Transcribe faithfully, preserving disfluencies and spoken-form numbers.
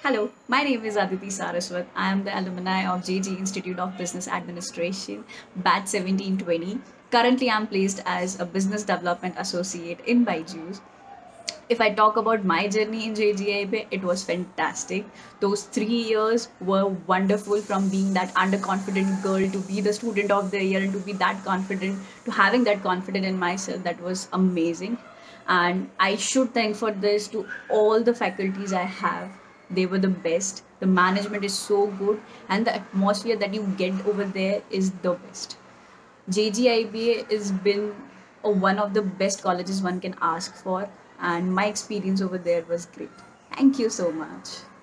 Hello, my name is Aditi Saraswat. I am the alumni of J G Institute of Business Administration, batch seventeen twenty. Currently, I am placed as a business development associate in Byju's. If I talk about my journey in J G I B, it was fantastic. Those three years were wonderful, from being that underconfident girl to be the student of the year and to be that confident, to having that confidence in myself. That was amazing. And I should thank for this to all the faculties I have. They were the best. The management is so good, and the atmosphere that you get over there is the best. J G I B A has been uh, one of the best colleges one can ask for, and my experience over there was great. Thank you so much.